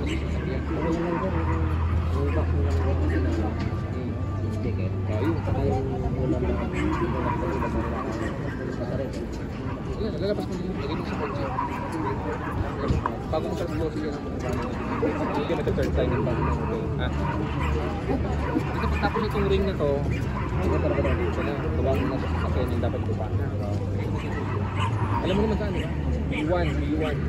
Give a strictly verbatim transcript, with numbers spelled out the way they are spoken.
sa sasakyan. Ano naman sir, yung back mo lang yung sinala, yung sticker. Oh, yun. Saka yung ulam na ulam sa iba sa ulam. Masarap. Wala, lalabas mo din. Lagay mo sa kotse. Bago mo sa floor, sige lang. Hindi ka nag-third time yung bago mo. Ah. Kasi pagtapos itong ring na to, Hindi ko talaga daw. ito na, gawa mo na sa sasakyan yung dapat ko pa. Alam mo naman saan, di ba? B one, B one.